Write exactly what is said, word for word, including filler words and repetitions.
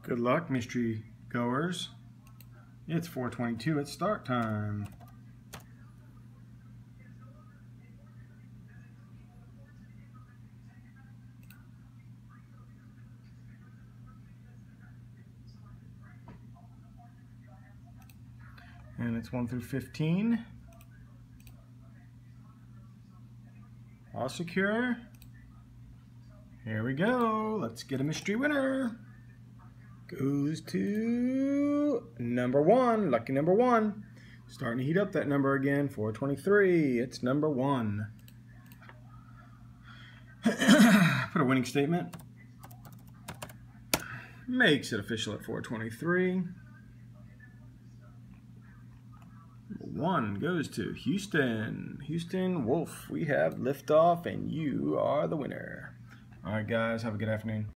Good luck, mystery goers. It's four twenty-two, it's start time. And it's one through fifteen. All secure. Here we go. Let's get a mystery winner. Goes to number one, lucky number one. Starting to heat up that number again, four twenty-three. It's number one. Put a winning statement. Makes it official at four twenty-three. One goes to Houston. Houston Wolf. We have liftoff and you are the winner. All right, guys, have a good afternoon.